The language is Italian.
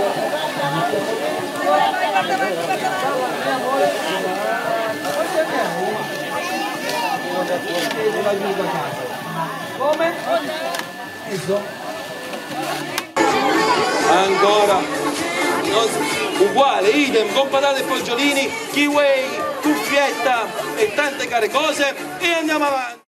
Ancora uguale, idem, con patate e fagiolini, kiwi, cuffietta e tante care cose, e andiamo avanti.